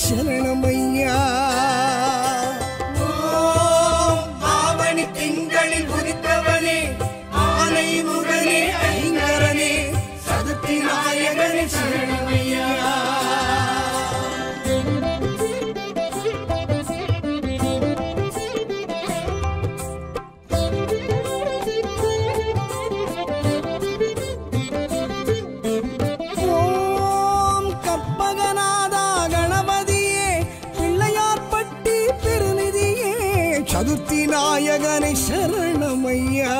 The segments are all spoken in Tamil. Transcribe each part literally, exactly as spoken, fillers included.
சரணமையா. ஓம் ஆவணி திங்களில் உதித்தவனே ஆனை முகனே ஐங்கரனே சதுர்த்தி நாயகனே சரணமையா. சதுர்த்தி நாயகனை சரணமையா.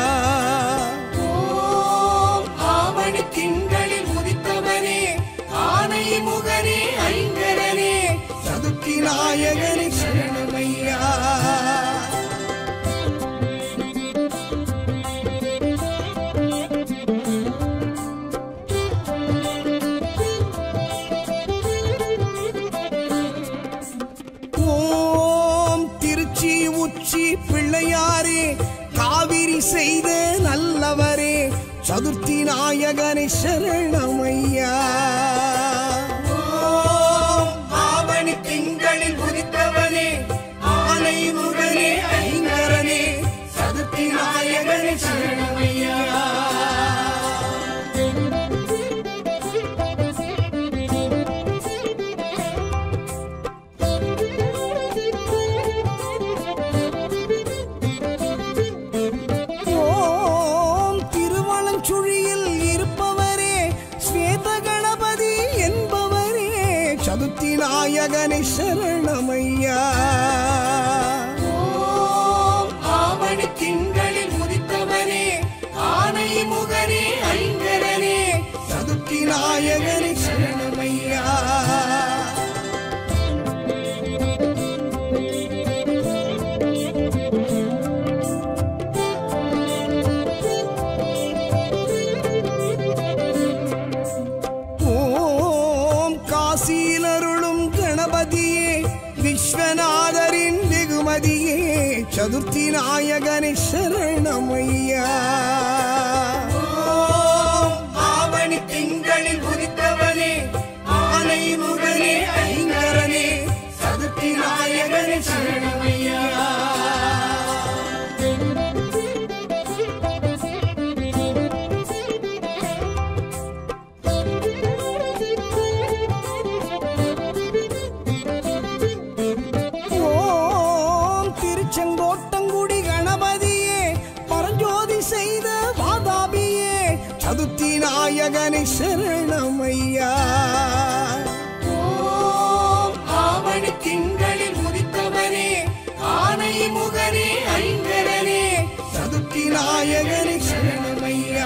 ஓம் ஆவணி திங்களில் உதித்தவனே ஆனை முகனே ஐங்கரனே சதுர்த்தி நாயகனை சரணமையா. உச்சி பிள்ளையாரே காவிரி செய்த நல்லவரே சதுர்த்தி நாயகனை சரணமையா. ஓம் ஆவணி திங்களில் உதித்தவனே ஆனை முகனே ஐங்கரனே சதுர்த்தி நாயகனை சரணமையா. சுழியில் இருப்பவரே ஸ்வேத கணபதி என்பவரே சதுர்த்தி நாயகனை சரணமையா. ஓம் ஆவணி திங்களில் உதித்தவனே ஆனை முகனே ஐங்கரனே சதுர்த்தி நாயகனை சரணமையா. காசியிலருளும் கணபதியே விஸ்வநாதரின் வெகுமதியே சதுர்த்தி நாயகனை சரணமையா. ஓம் ஆவணி திங்களில் உதித்தவனே ஆனை முகனே ஐங்கரனே சதுர்த்தி நாயகனை சரணமையா. செங்கோட்டங்குடி கணபதியே பரஞ்சோதி செய்த வாதாபியே சதுர்த்தி நாயகனை சரணமையா. ஓம் ஆவணி திங்களில் உதித்தவனே ஆனை முகனே ஐங்கரனே சதுர்த்தி நாயகனை சரணமையா.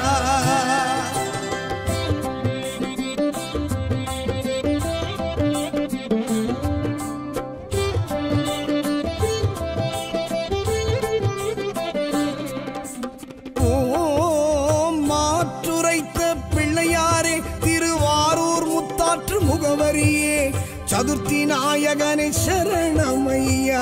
பிள்ளையாரே திருவாரூர் முத்தாற்று முகவரியே சதுர்த்தி நாயகனை சரணமையா.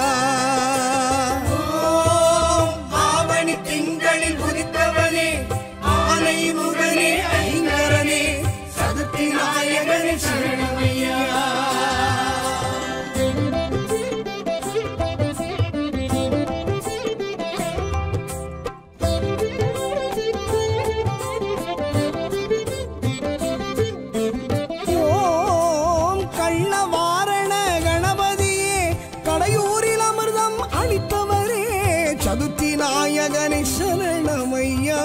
ஓம் ஆவணி திங்களில் உதித்தவனே ஆனை முகனே ஐங்கரனே சதுர்த்தி நாயகனை சரணமையா. சதுர்த்தி நாயகனை சரணமையா.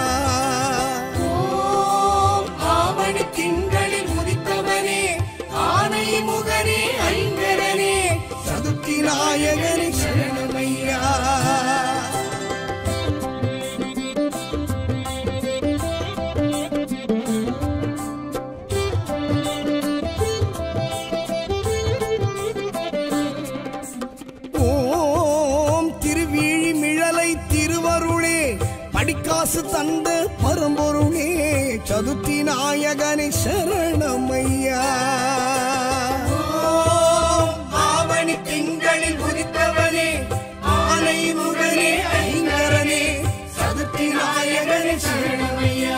ஓம் ஆவணி திங்களில் உதித்தவனே ஆனை முகனே ஐங்கரனே சதுர்த்தி நாயகனை சரணமையா. படிக்காசு தந்த பரம்பொருளே சதுர்த்தி நாயகனை சரணமையா. ஓம் ஆவணி திங்களில் உதித்தவனே ஆனை முகனே ஐங்கரனே சதுர்த்தி நாயகனை சரணமையா.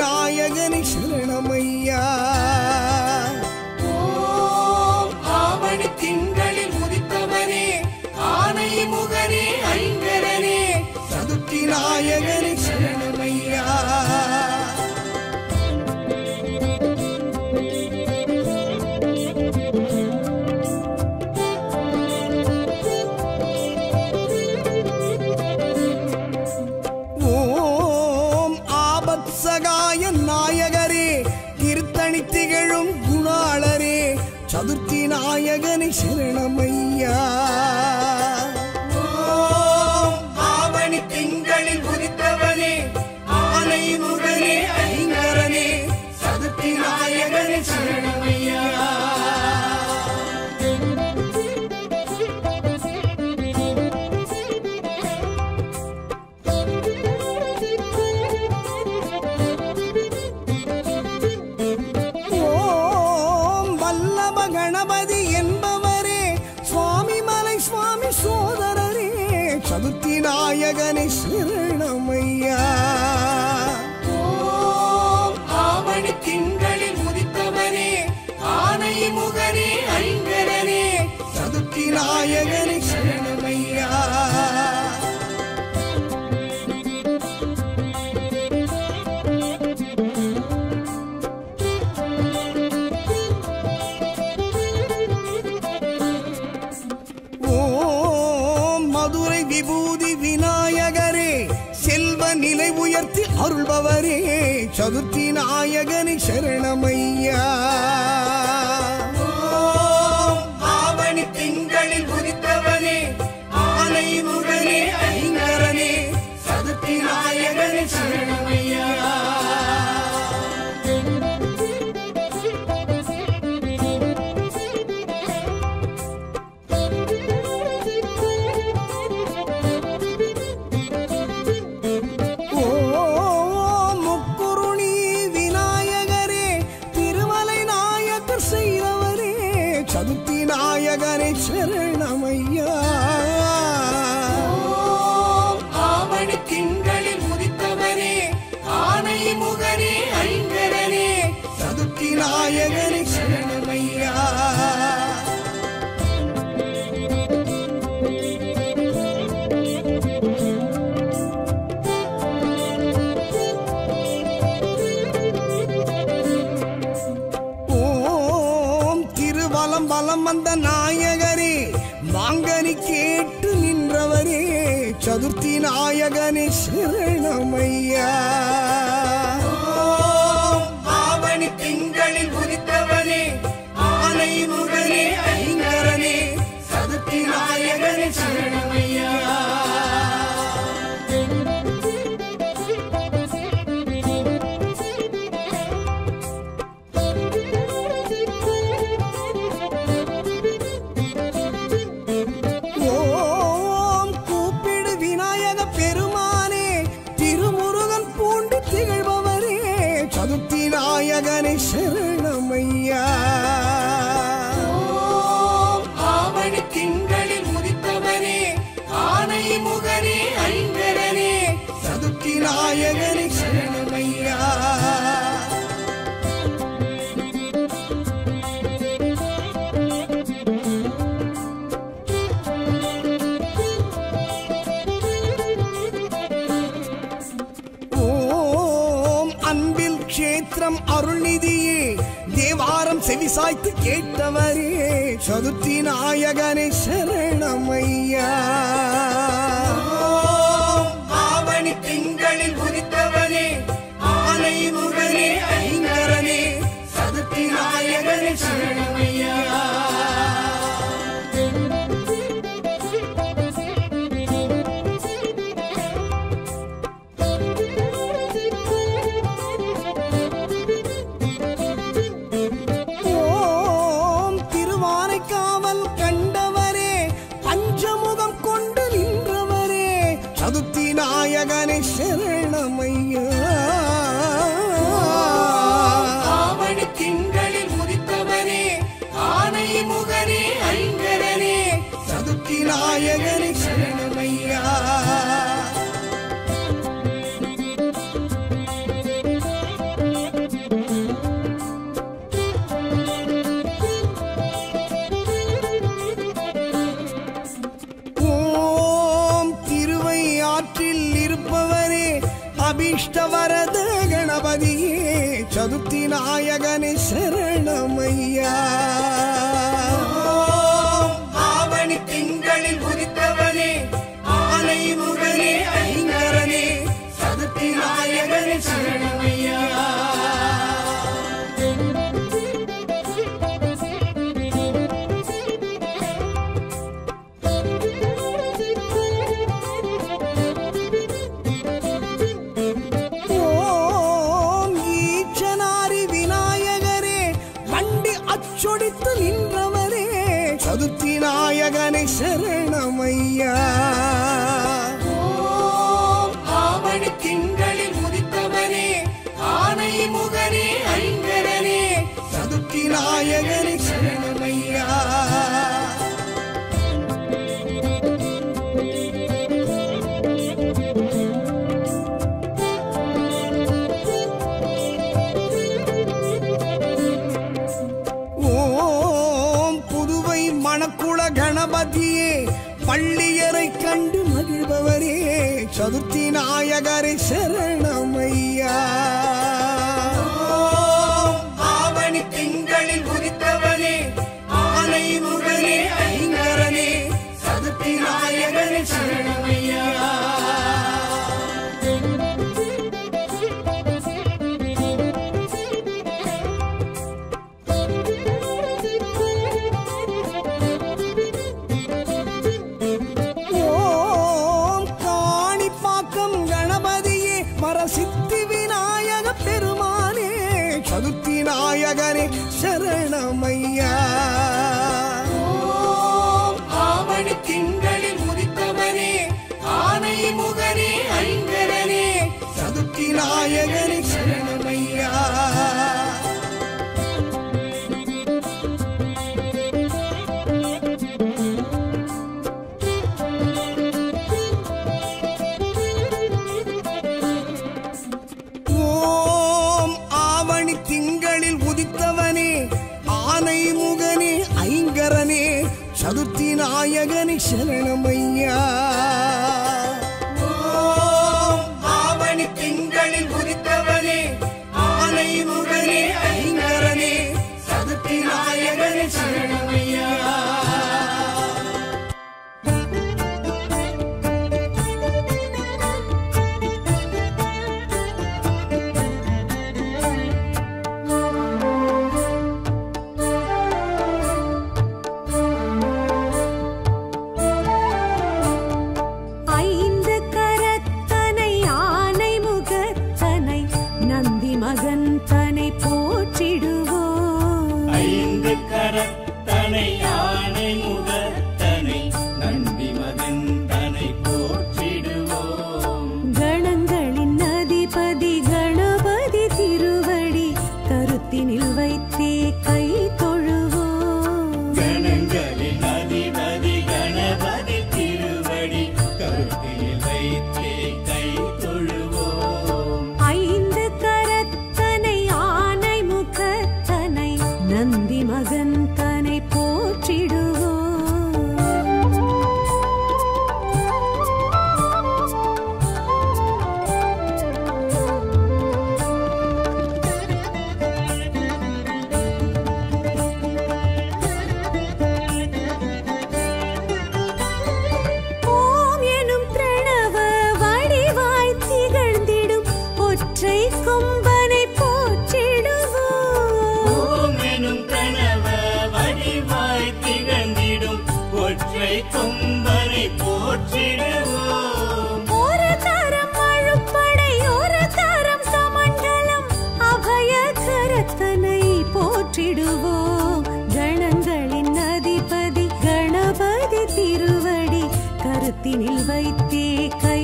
நாயகனே சரணமையா. ஓம் ஆவணி திங்களில் உதித்தவனே ஆனை முகனே ஐங்கரனே சதுர்த்தி நாயகனே சரணமையா. சகாய நாயகரே திருத்தணி திகழும் குணாளரே சதுர்த்தி நாயகனே சரணமையா. ஓம் ஆவணி திங்களில் உதித்தவனே ஆனை முகனே ஐங்கரனே சதுர்த்தி நாயகனே சரணமையா. கணபதி என்பவரே சுவாமி மலை சுவாமி சோதரரே சதுர்த்தி நாயகனே சரணமையா. ஓம் ஆவணி திங்களில் உதித்தவனே ஆனை முகனே ஐங்கரனே சதுர்த்தி நாயகனே சரணமையா. மதுரை விபூதி விநாயகரே செல்வ நிலை உயர்த்தி அருள்பவரே சதுர்த்தி நாயகனே சரணமையா. ஓம் ஆவணி திங்களில் உதித்தவனே ஆனை முகனே ஐங்கரனே சதுர்த்தி நாயகனே சரணமையா. சதுர்த்தி நாயகனே சரணமையா. ஓம் ஆவணி திங்களில் உதித்தவனே ஆனை முகனே ஐங்கரனே சதுர்த்தி நாயகனே சரணமையா. வலம் வலம் வந்த நாயகரே மாங்கனி கேட்டு நின்றவரே சதுர்த்தி நாயகனே சரணமையா. ஓம் ஆவணி திங்களில் உதித்தவனே ஆனை முகனே ஐங்கரனே சதுர்த்தி நாயகனே சரணமையா. சதுர்த்தி நாயகனே சரணமையா. ஓம் ஆவணி திங்களில் உதித்தவனே ஆனை முகனே ஐங்கரனே சதுர்த்தி நாயகனே சரணமையா. கஷேத்திரம் அருள்நிதியே தேவாரம் செவிசாய்த்து கேட்டவரே சதுர்த்தி நாயகனே சரணமையா. ஆவணி திங்களில் உதித்தவனே ஆனை முகனே ஐங்கரனே சதுர்த்தி நாயகனே சரணமையா. சதுர்த்தி நாயகனே சரணமையா. ஆவணி திங்களில் உதித்தவனே கணபதியே சதுர்த்தி நாயகனே சரணமையா. ஆவணி திங்களில் உதித்தவனே ஆனை முகனே ஐங்கரனே சதுர்த்தி நாயகனே சரணமையா. சொடித்து நின்றவரே சதுர்த்தி நாயகனை சரணமையா. ஆவணி திங்களில் உதித்தவரே ஆனை முகனே ஐங்கரனே சதுர்த்தி நாயகனை சரணமையா. மணக்குள கணபதியே பள்ளியரை கண்டு மகிழ்பவரே சதுர்த்தி நாயகரை சரணமையா. ஆவணி திங்களில் உதித்தவனே ஆனை முகனே ஐங்கரனே சதுர்த்தி நாயகரை சரணமையா. சித்தி விநாயக பெருமானே சதுர்த்தி நாயகனே சரணமையா. ஆவணி திங்களில் உதித்தவனே ஆனை முகனே ஐங்கரனே சதுர்த்தி நாயகனே சரணமையா. திங்களில் உதித்தவனே ஆனை முகனே ஐங்கரனே சதுர்த்தி நாயகனே சரணமையா. ஆவணி திங்களில் உதித்தவனே ஆனை முகனே ஐங்கரனே சதுர்த்தி நாயகனே சரணமையா. கரத்தினில் வைத்தே கை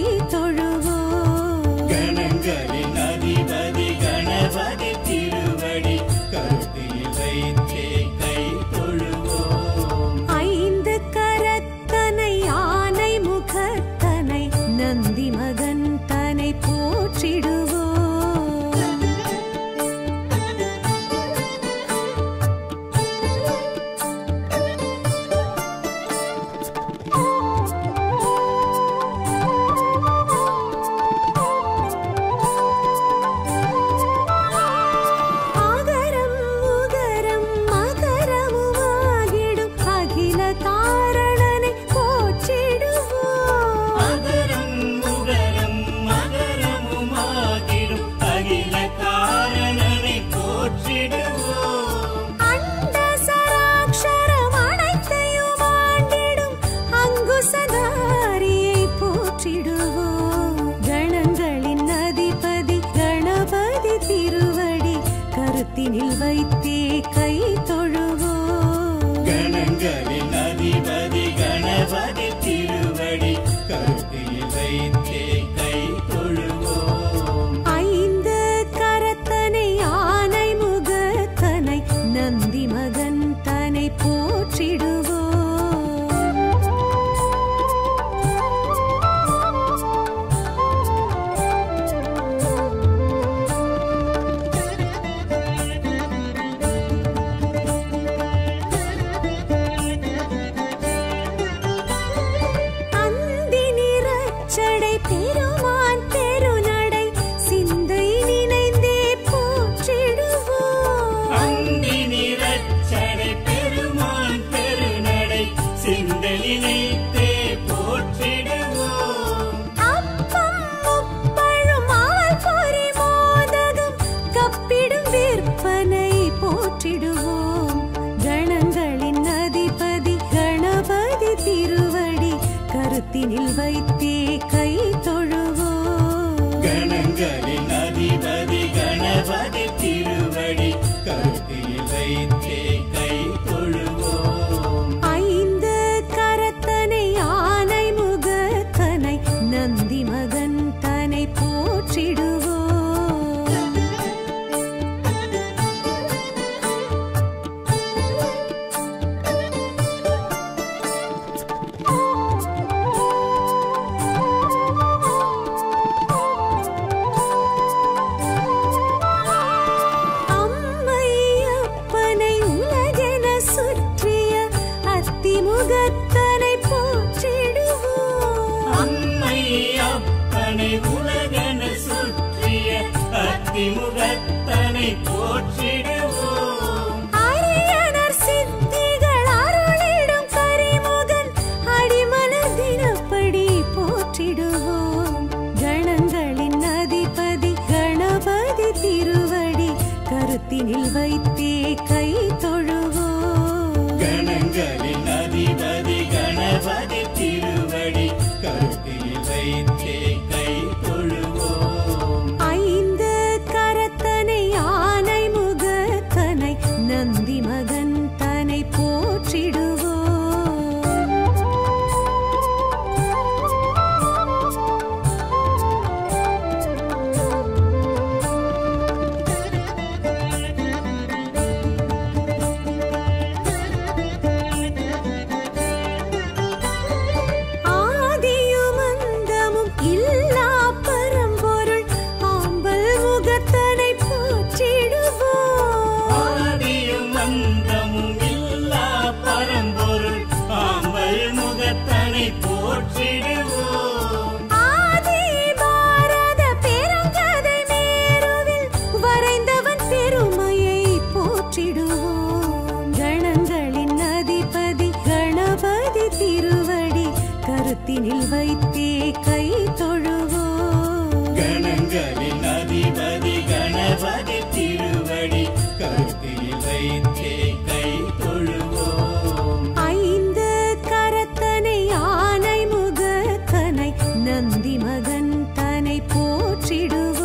தொழுவோம். கணங்களின் அதிபதி கணபதி திருவடி கருத்தில் வைத்தே கை தொழுவோம். ஐந்து கரத்தனை ஆனை முகத்தனை நந்தி மகன் தனை போற்றிடுவோம். கருத்தினில் வைத்தே கை தொழுவோம். கணங்களின் அதிபதி கணபதி திருவடி கருத்தில் வைத்தே கை தொழுவோம். ஐந்து கரத்தனை ஆனை முகத்தனை நந்தி மகன் தனை போற்றிடுவோம். பெருமான் பெருநடை சிந்தை நினைந்தே போற்றிடுவோம். அந்தி நிறச்சடை பெருமான் பெருநடை சிந்தை நினைத்தே போற்றிடுவோம். அப்பம் முப்பழும் ஆல் பொறி மோதகம் கப்பிடும் விற்பனை போற்றிடுவோம். கணங்களின் அதிபதி கணபதி திருவடி கருத்தினில் வைத்தே கை தொழுவோம். கணங்களின் அதிபதி கணபதி திருவடி கருத்தில் வைத்தே கை தொழுவோம். ஐந்து கரத்தனை ஆனை முகத்தனை நந்தி மகன் தனை போற்றிடுவோம். முகத்தனை போற்றிடுவோம். அம்மை அப்பனை உலகென சுற்றிய அத்திமுகத்தனை போற்றிடுவோம். அரியனர் சித்திகள் அருளிடும் கரிமுகன் அடிமலர் தினப்படி போற்றிடுவோம். கணங்களின் அதிபதி கணபதி திருவடி கருத்தினில் வைத்தே கை தொழுவோம். கணங்களின் அதிபதி கணபதி திருவடி கருத்தில் வைத்தே கை தொழுவோம். ஐந்து கரத்தனை ஆனை முகத்தனை நந்தி மகன் தனை போற்றிடுவோம். கருத்தினில் வைத்தே கை தொழுவோம். கணங்களின் அதிபதி கணபதி திருவடி கருத்தில் வைத்தே கை தொழுவோம். ஐந்து கரத்தனை ஆனை முகத்தனை நந்தி மகன் தனை போற்றிடுவோம்.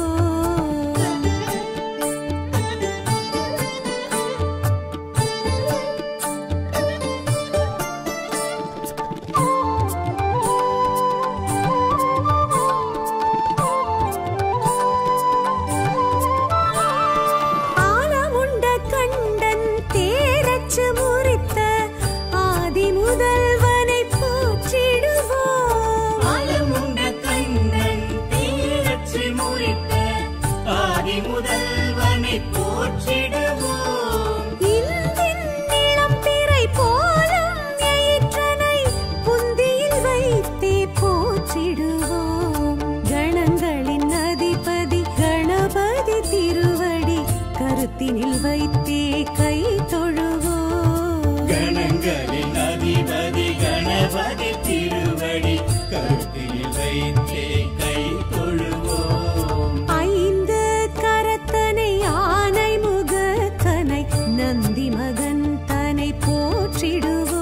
முதல்வனை போற்றிடுவோம். இந்தின் நிலம் பிறை போலும் எயிற்றனை புந்தியில் வைத்தே போற்றிடுவோம். கணங்களின் அதிபதி கணபதி திருவடி கருத்தினில் வைத்தே கை தொழுவோம். கணங்களின் அதிபதி கணபதி திருவடி கருத்தில் வைத்தே கை தொழுவோம். ஐந்து கரத்தனை ஆனை முகத்தனை நந்தி மகன் தனை போற்றிடுவோம்.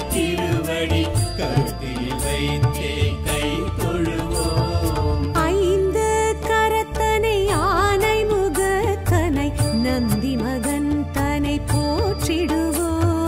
திருவடி கருத்தில் வைத்தே கை தொழுவோம். ஐந்து கரத்தனை யானை முகத்தனை நந்தி மகன் தனை போற்றிடுவோம்.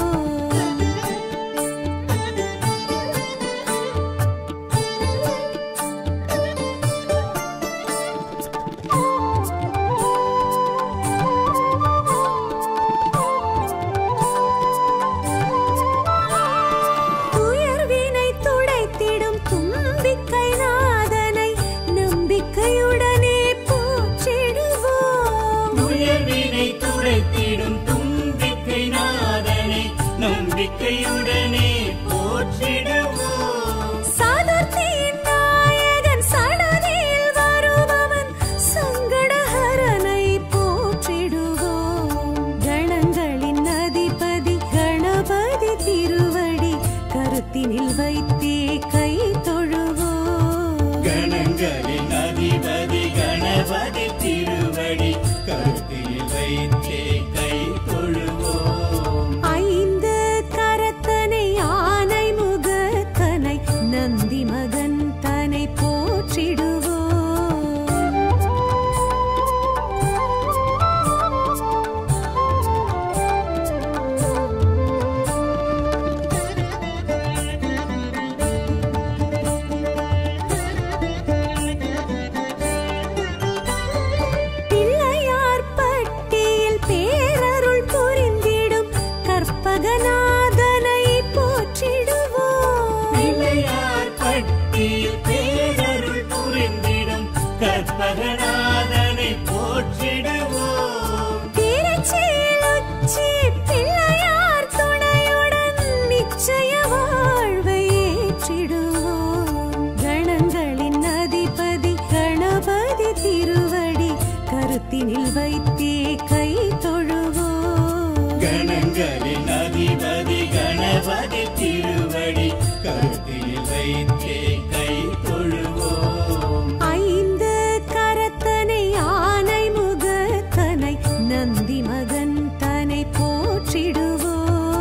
துயர்வினை துடைத்திடும் தும்பிக்கை நாதனை நம்பிக்கையுடனே போற்றிடுவோம். துயர்வினை துடைத்திடும் தும்பிக்கை நாதனை நம்பிக்கையுடனே போற்றிடுவோம். சதுர்த்தியின் நாயகன் சடதியில் வருபவன் சங்கடஹரனை போற்றிடுவோம். கணங்களின் அதிபதி கணபதி திருவடி கருத்தினில் வைத்தே கை தொழுவோம். கணங்களின் அதிபதி கணபதி திருவடி கருத்தில் வைத்தே கை தொழுவோம். ஐந்து கரத்தனை யானை முகத்தனை நந்தி மகன் தனை போற்றிடுவோம். பிள்ளையார் பட்டியில் பேரருள் புரிந்திடும் கற்பகநாதனை போற்றிடுவோம். பிள்ளையார் பட்டியில் பேரருள் புரிந்திடும் கற்பகநாதனை போற்றிடுவோம். திருச்சியில் உச்சி பிள்ளையார் துணையுடன் நிச்சய வாழ்வை ஏற்றிடுவோம். கணங்களின் அதிபதி கணபதி திருவடி கருத்தினில் வைத்தே கை தொழுவோம். கணங்களின் அதிபதி கணபதி திருவடி கருத்தில் வைத்தே கை தொழுவோம். ஐந்து கரத்தனை யானை முகத்தனை நந்தி மகன் தனை போற்றிடுவோம்.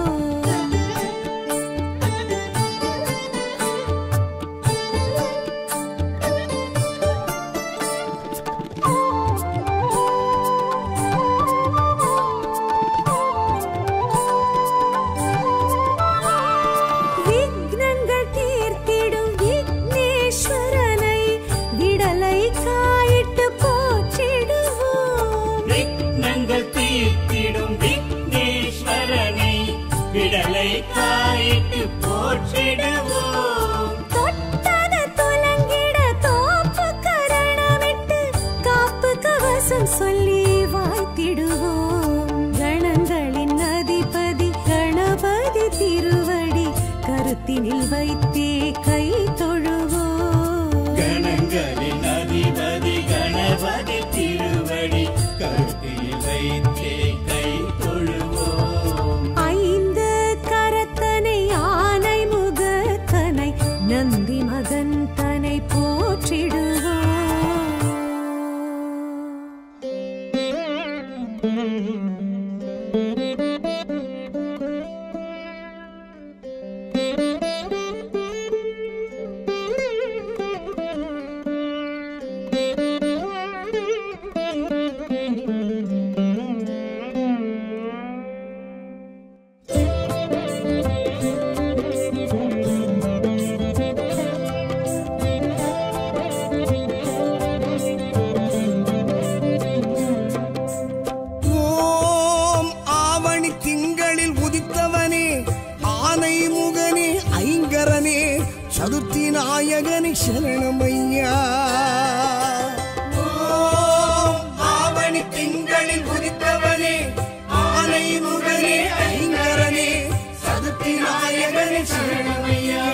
விக்னங்கள் தீர்த்திடும் விக்னேஸ்வரனை விடலை காயிட்டு போற்றிடுவோம். விக்னங்கள் தீர்த்திடும் விக்னேஸ்வரனை விடலை காயிட்டு போற்றிடுவோம். தொட்டத துலங்கிட தோப்பு கரணமிட்டு காப்பு கவசம் சொல்லி வாழ்த்திடுவோம். கணங்களின் அதிபதி கணபதி திருவடி கருத்தினில் வைத்தே கை தொழுவோம். கணங்களின் அதிபதி கணபதி திருவடி கருத்தில் வைத்தே கை தொழுவோம். ஐந்து கரத்தனை யானை முகத்தனை நந்தி மகன் தனை போற்றிடுவோம். ஓம் ஆவணி திங்களில் உதித்தவனே ஆனை முகனே ஐங்கரனே சதுர்த்தி நாயகனே சரணமையா. ஓம் ஆவணி திங்களில் உதித்தவனே ஆனை முகனே ஐங்கரனே சதுர்த்தி நாயகனே சரணமையா.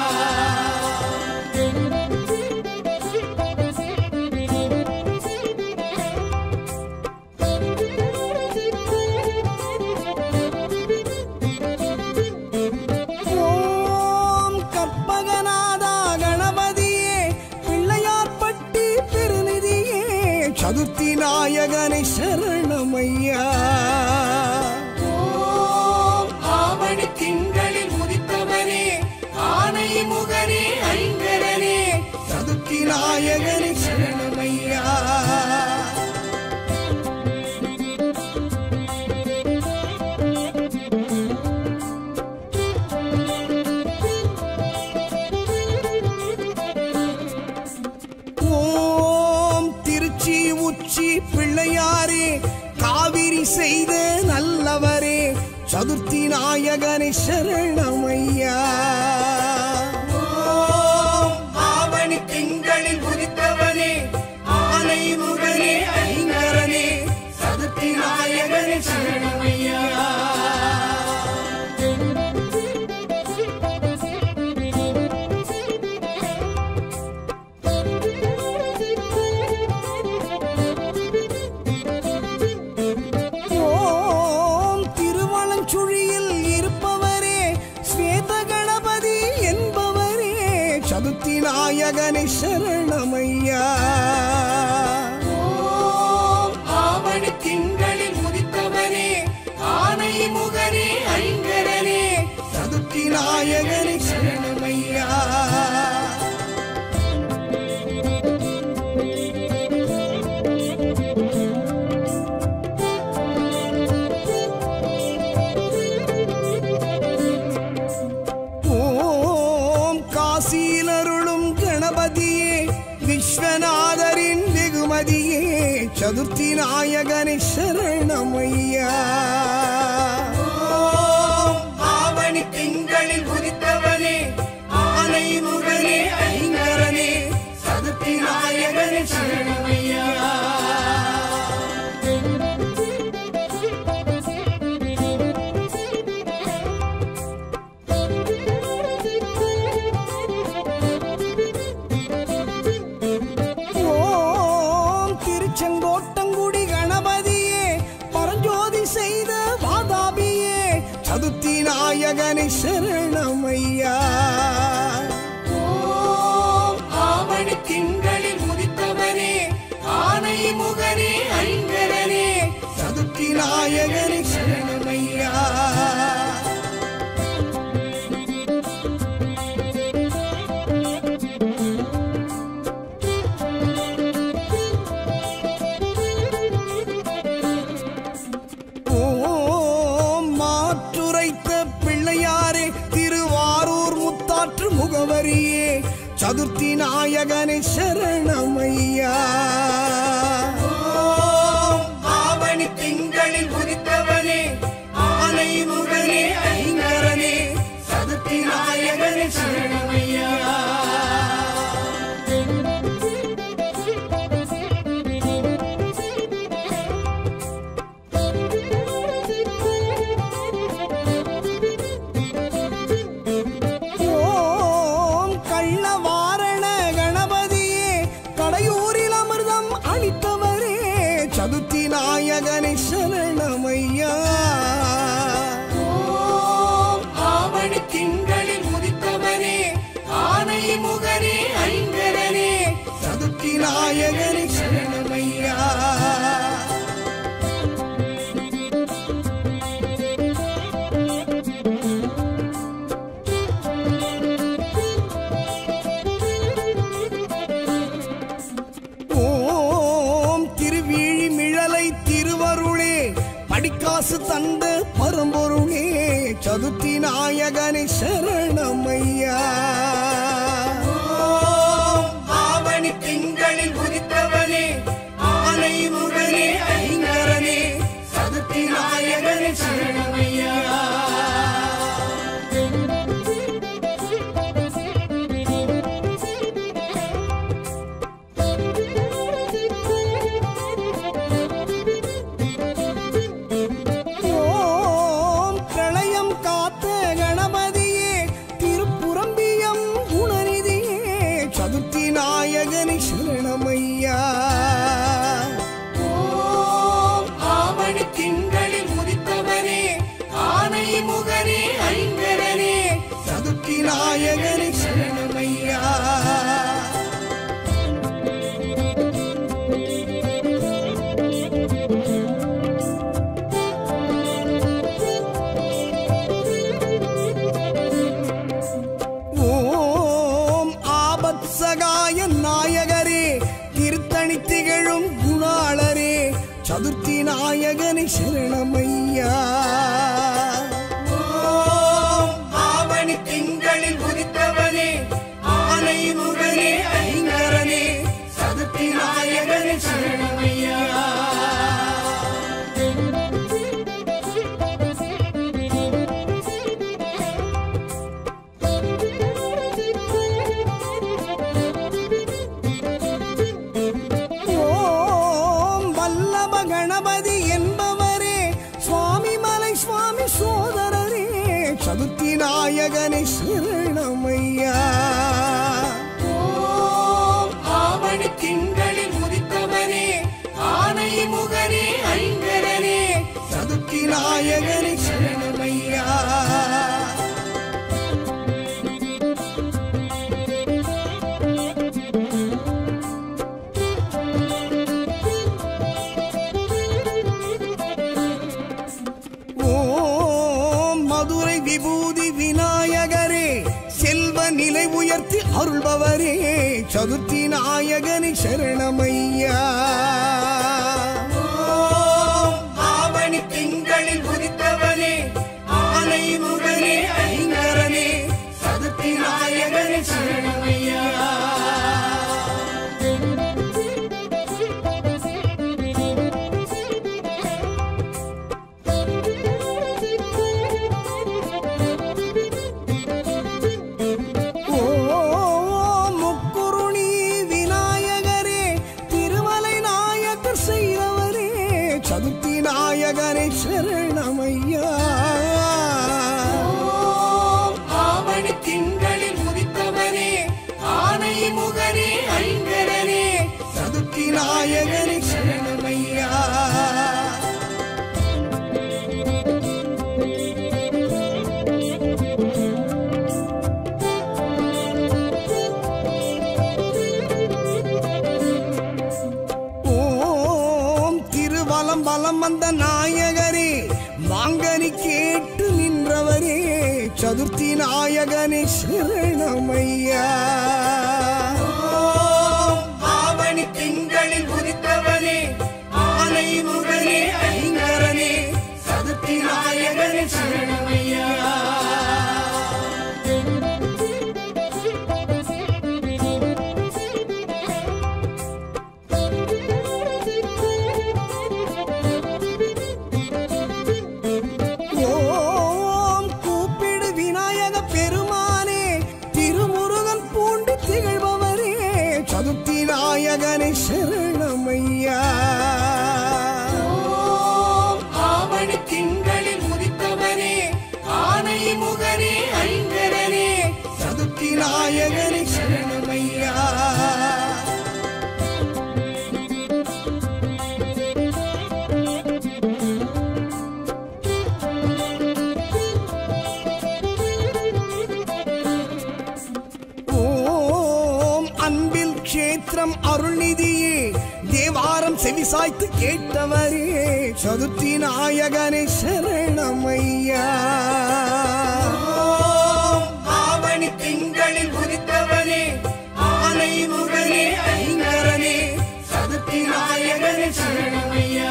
ஓம் கற்பகநாதா கணபதியே பிள்ளையார் பட்டி பெருநிதியே சதுர்த்தி நாயகனை சரணமையா. ஓம் ஆவணி திங்களில் உதித்தவனே நாயகனே சரணமையா. ஆவணி திங்களில் உதித்தவனே ஆனை முகனே ஐங்கரனே சதுர்த்தி நாயகனே சரணமையா. சுழியில் இருப்பவரே ஸ்வேத கணபதி என்பவரே சதுர்த்தி நாயகனே சரணமையா. ஆவணி திங்களில் உதித்தவனே ஆனை முகனே ஐங்கரனே சதுர்த்தி நாயகனே சரணமையா. காசியிலருளும் கணபதியே விஸ்வநாதரின் வெகுமதியே சதுர்த்தி நாயகனே சரணமையா. ஆவணி திங்களில் உதித்தவனே ஆனை முகனே ஐங்கரனே சதுர்த்தி நாயகனே சரணமையா. செங்கோட்டங்குடி கணபதியே பரஞ்சோதி செய்த வாதாபியே சதுர்த்தி நாயகனே சரணமையா. ஆவணி திங்களில் உதித்தவனே ஆனை முகனே ஐங்கரனே சதுர்த்தி நாயகனே சரணமையா. பிள்ளையாரே திருவாரூர் முத்தாற்று முகவரியே சதுர்த்தி நாயகனே சரணமையா. ஆவணி திங்களில் உதித்தவனே ஆனை முகனே ஐங்கரனே சதுர்த்தி நாயகனே சரணமையா. சதுர்த்தி நாயகனே சரணமையா. ஆவணி திங்களில் உதித்தவனே ஆனை முகனே ஐங்கரனே சதுர்த்தி நாயகனே சரணமையா. படிக்காசு தந்த பரம்பொருளே சதுர்த்தி நாயகனே சரணமையா. ஆவணி திங்களில் உதித்தவனே ஆனை முகனே ஐங்கரனே சதுர்த்தி நாயகனே சரணமையா. நாயகனே சரணமையா. ஆவணி திங்களில் உதித்தவனே ஆனை முகனே ஐங்கரனே சதுர்த்தி நாயகனே சரணமையா. சகாய நாயகரே திருத்தணி திகழும் குணாளரே சதுர்த்தி நாயகனே சரணமையா. ஆவணி திங்களில் உதித்தவனே ஆனை முகனே ஐங்கரனே சதுர்த்தி நாயகனே சரணமையா. சரணமையா. ஓம் ஆவணி திங்களில் உதித்தவனே ஆனை முகனே ஐங்கரனே சதுர்த்தி நாயகனே சரணமையா. விபூதி விநாயகரே செல்வ நிலை உயர்த்தி அருள்பவரே சதுர்த்தி நாயகனே சரணமையா. ஆவணி திங்களில் உதித்தவனே ஆனை முகனே ஐங்கரனே சதுர்த்தி நாயகனே சரணமையா. சதுர்த்தி நாயகனே சரணமையா. ஆவணி திங்களில் உதித்தவனே ஆனை முகனே ஐங்கரனே சதுர்த்தி நாயகனே சரணமையா. வலம் வலம் வந்த நாயகரே வாங்கனி கேட்டு நின்றவரே சதுர்த்தி நாயகனே சரணமையா. ஆவணி திங்களில் உதித்தவனே ஆனை முகனே ஐங்கரனே சதுர்த்தி நாயகனே சரணமையா. சதுர்த்தி நாயகனே சரணமையா. ஆவணி திங்களில் உதித்தவனே ஆனை முகனே ஐங்கரனே சதுர்த்தி நாயகனே சரணமையா. கஷேத்திரம் அருள்நிதியே தேவாரம் செவிசாய்த்து கேட்டவரே சதுர்த்தி நாயகனே சரணமையா. ஆவணி திங்களில் உதித்தவனே ஆனை முகனே ஐங்கரனே சதுர்த்தி நாயகனே சரணமையா.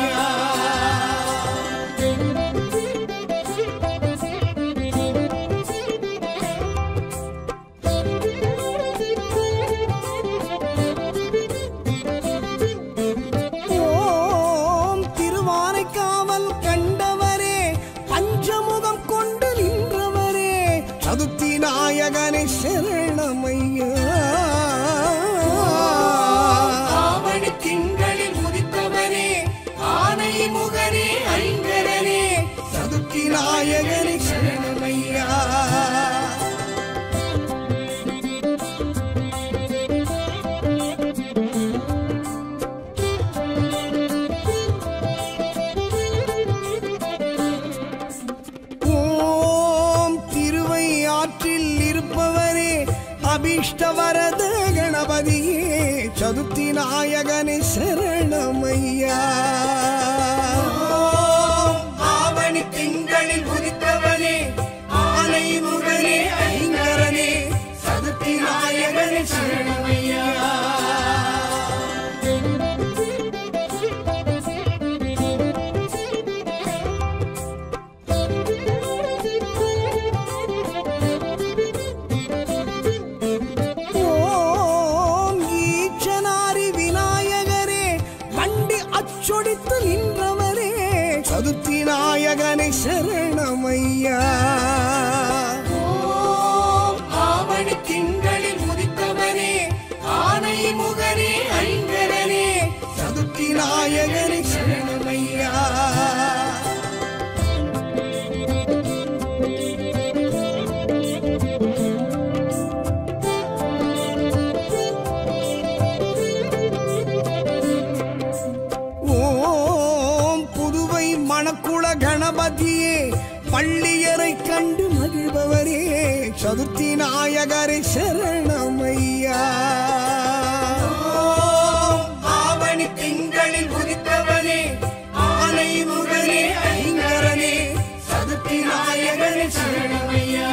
சதுர்த்தி நாயகனே சரணமையா. ஆவணி திங்களில் உதித்தவனே ஆனை முகனே ஐங்கரனே சதுர்த்தி நாயகனே சரணமையா. ஆற்றில் இருப்பவரே அபீஷ்டவரத கணபதியே சதுர்த்தி நாயகனே சரணமையா. ஆவணி திங்களில் உதித்தவனே ஆனை முகனே ஐங்கரனே சதுர்த்தி நாயகனே சரணமையா. சொடித்து நின்றவரே சதுர்த்தி நாயகனே சரணமையா. ஆவணி திங்களில் உதித்தவனே ஆனை முகனே ஐங்கரனே சதுர்த்தி நாயகனே சரணமையா. Thank you. நாயகரை சரணமையா. ஆவணி திங்களில் உதித்தவனே ஆனை முகனே ஐங்கரனே சதுர்த்தி நாயகனே சரணமையா.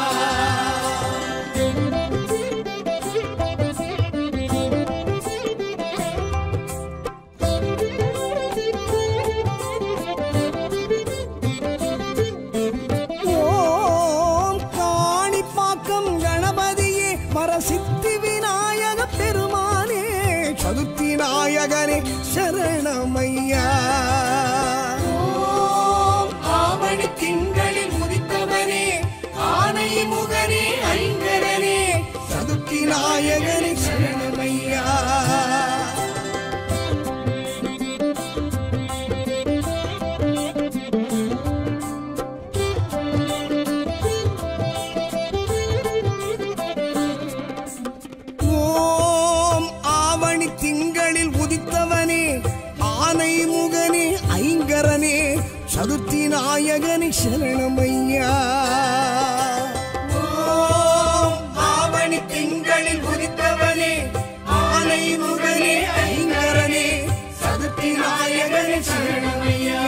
சித்தி விநாயக பெருமானே சதுர்த்தி நாயகனே சரணமையா. ஆவணி திங்களில் உதித்தவனே ஆனை முகனே ஐங்கரனே சதுர்த்தி நாயகனே சரணமையா. திங்களில் உதித்தவனே ஆனை முகனே ஐங்கரனே சதுர்த்தி நாயகனே சரணமையா. ஆவணி திங்களில் உதித்தவனே ஆனை முகனே ஐங்கரனே சதுர்த்தி நாயகனே சரணமையா.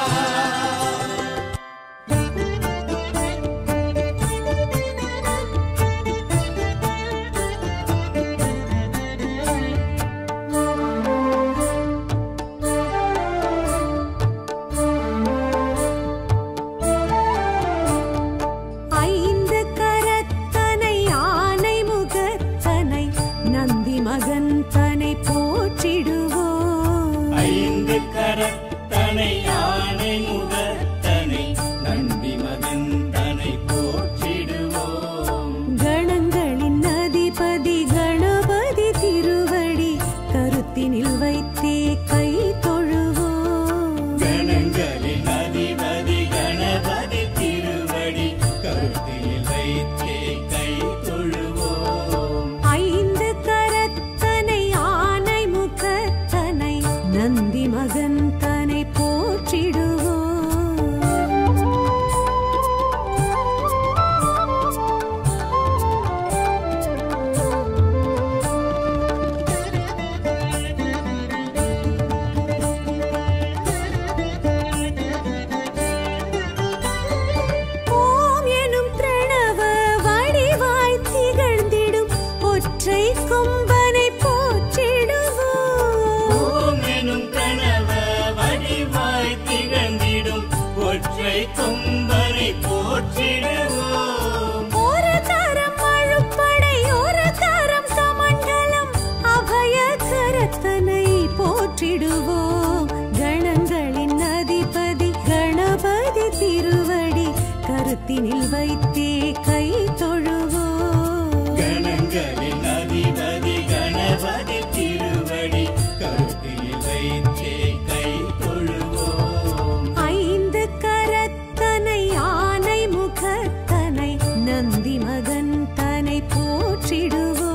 கரத்தினில் வைத்தே கை தொழுவோம். கணங்களின் அதிபதி கணபதி திருவடி கருத்தினில் வைத்தே கை தொழுவோம். ஐந்து கரத்தனை ஆனை முகத்தனை நந்தி மகன் தனை போற்றிடுவோம்.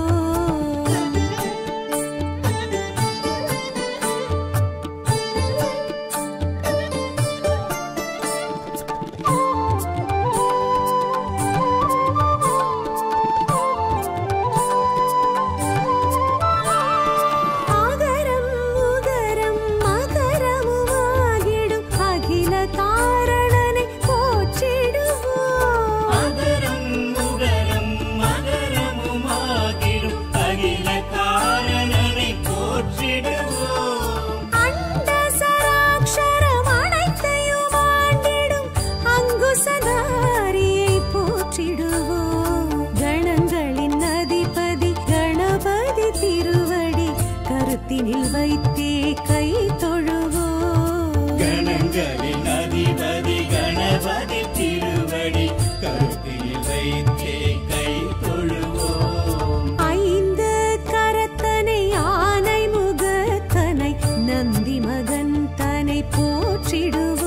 கரத்தினில் வைத்தே கை தொழுவோம். கணங்களின் அதிபதி கணபதி திருவடி கருத்தினில் வைத்தே கை தொழுவோம். ஐந்து கரத்தனை ஆனை முகத்தனை நந்தி மகன் தனை போற்றிடுவோம்.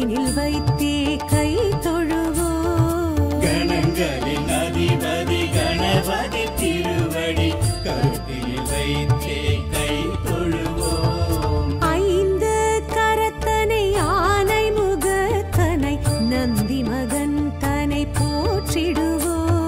கருத்தினில் வைத்தே கை தொழுவோம். கணங்களின் அதிபதி கணபதி திருவடி கருத்தினில் வைத்தே கை தொழுவோம். ஐந்து கரத்தனை ஆனை முகத்தனை நந்தி மகன் தனை போற்றிடுவோம்.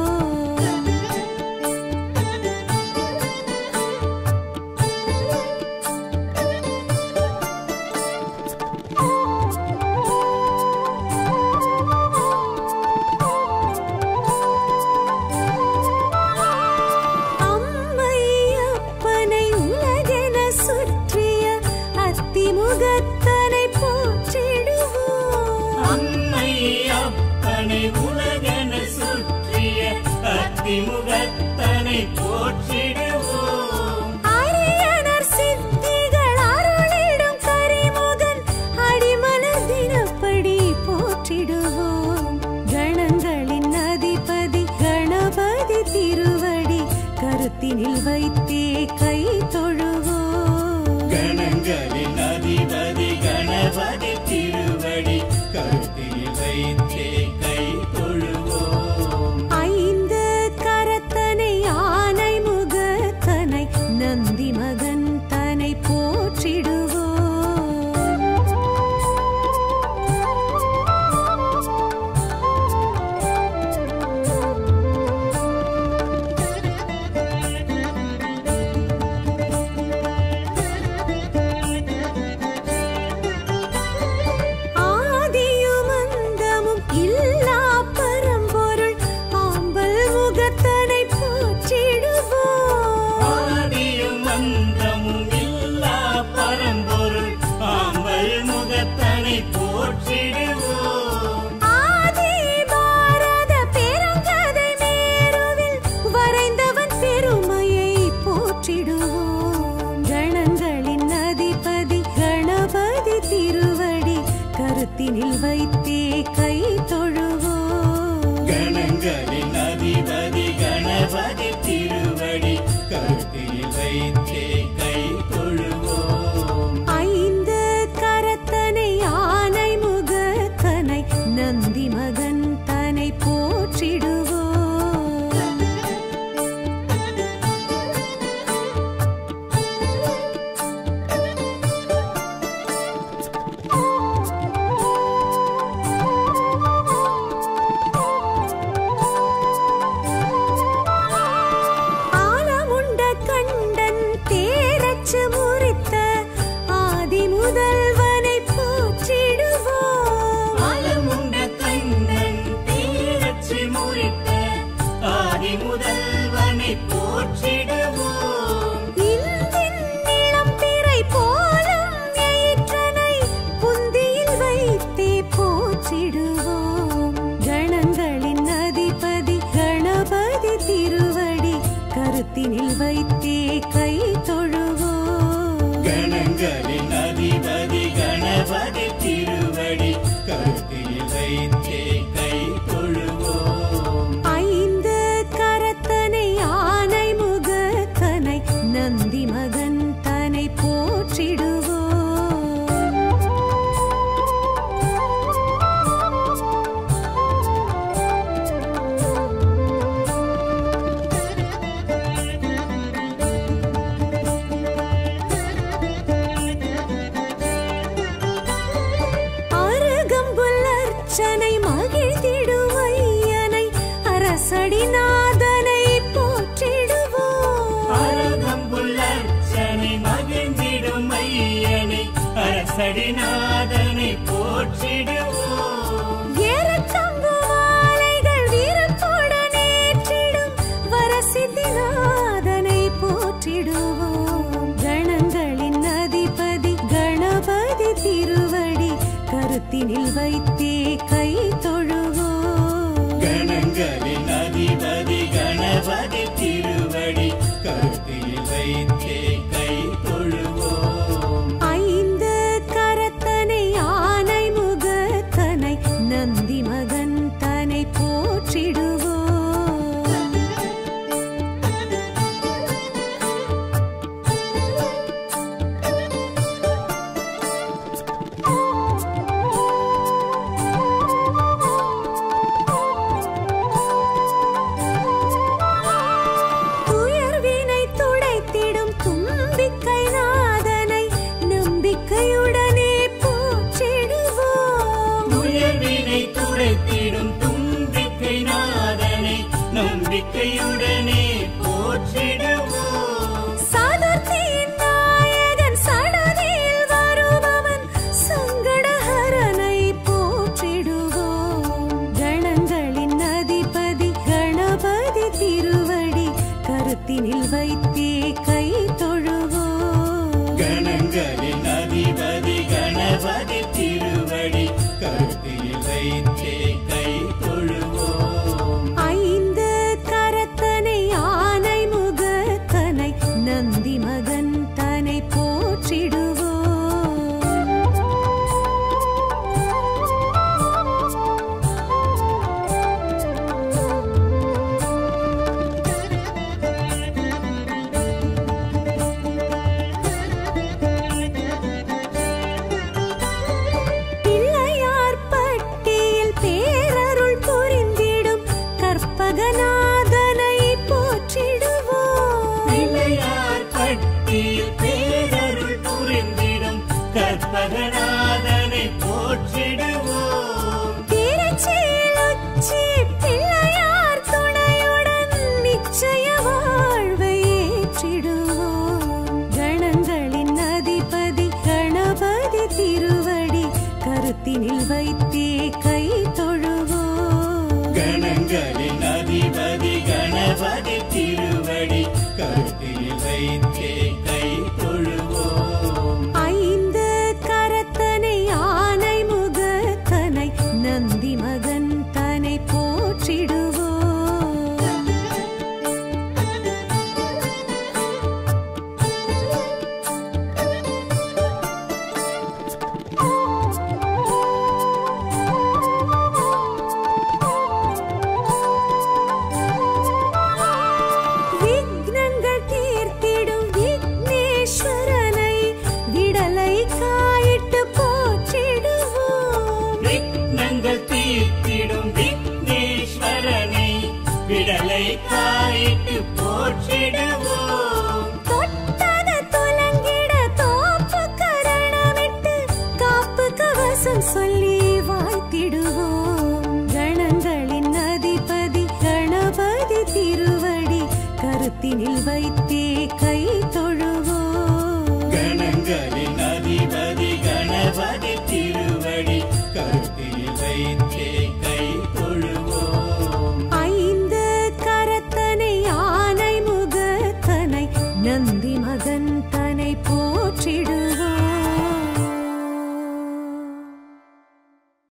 முகத்தனை போற்றிடுவோம். அம்மை அப்பனை உலகென சுற்றிய அத்திமுகத்தனை போற்றிடுவோம். அரியனர் சித்திகள் அருளிடும் கரிமுகன் அடிமலர் தினப்படி போற்றிடுவோம். கணங்களின் அதிபதி கணபதி திருவடி கருத்தினில் வைத்தே கை தொழுவோம். கணங்களின் அதிபதி கணபதி திருவடி கருத்தினில் வைத்தே கை தொழுவோம். ஐந்து கரத்தனை ஆனை முகத்தனை நந்தி மகன் தனை போற்றிடுவோம். கருத்தினில் வைத்தே கை தொழுவோம். கணங்களின் அதிபதி கணபதி திருவடி கருத்தினில் வைத்தே கை தொழுவோம். ஐந்து கரத்தனை ஆனை முகத்தனை நந்தி மகன் தனை போற்றிடுவோம். கணங்களின் அதிபதி கணபதி திருவடி கருத்தினில் வைத்தே கை தொழுவோம். கணங்களின் அதிபதி கணபதி திருவடி கருத்தினில் வைத்தே கை தொழுவோம். ஐந்து கரத்தனை ஆனை முகத்தனை நந்தி மகன் தனை போற்றிடுவோம். அருகம்புல்லர்ச்சனை மகிழ்ந்திடுவையனை அரசடிநாதனை போற்றிடுவோம். அருகம்புல்லர்ச்சனை மகிழ்ந்திடும் ஐயனை அரசடிநாதனை போற்றிடுவோம். ஏறத்தம்பு மாலைகள் வீரத்துடன் ஏற்றிடும் வரசித்திநாதனை போற்றிடுவோம். கணங்களின் அதிபதி கணபதி திருவடி கருத்தினில் வைத்தே கை தொழுவோம். கணங்களின் அதிபதி கணபதி திருவடி கருத்தினில் வைத்தே கை தொழுவோம். ஐந்து கரத்தனை ஆனை முகத்தனை நந்தி மகன் தனை போற்றிடுவோம். கருத்தினில் வைத்தே கை தொழுவோம். கணங்களின் அதிபதி கணபதி திருவடி கருத்தில் வைத்தே கை தொழுவோம். ஐந்து கரத்தனை ஆனை முகத்தனை நந்தி மகன் தனை போற்றிடுவோம். பிள்ளையார் பட்டியில் பேரருள் புரிந்திடும் கற்பகநாதனை போற்றிடுவோம். பிள்ளையார் பட்டியில் பேரருள் புரிந்திடும் கற்பகநாதனை போற்றிடுவோம். திருச்சியில் உச்சி பிள்ளையார் துணையுடன் நிச்சய வாழ்வை ஏற்றிடுவோம். கணங்களின் அதிபதி கணபதி திருவடி கருத்தினில் வைத்தே கை தொழுவோம். கணங்களின் அதிபதி கணபதி திருவடி கருத்தில் வைத்தே கை தொழுவோம். ஐந்து கரத்தனை ஆனை முகத்தனை நந்தி மகன் தனை போற்றிடுவோம். விக்னங்கள் தீர்த்திடும் விக்னேஸ்வரனை விடலை காயிட்டு போற்றிடுவோம். விக்னங்கள் தீர்த்திடும் விக்னேஸ்வரனை விடலை காயிட்டு போற்றிடுவோம். தொட்டது துலங்கிட தோப்பு கரணமிட்டு காப்பு கவசம் சொல்லி வாழ்த்திடுவோம். கணங்களின் அதிபதி கணபதி திருவடி கருத்தினில் வைத்தே கை தொழுவோம். கணங்களின் அதிபதி கணபதி திருவடி கருத்தில் வைத்தே கை தொழுவோம். ஐந்து கரத்தனை ஆனை முகத்தனை நந்தி மகன் தனை போற்றிடுவோம்.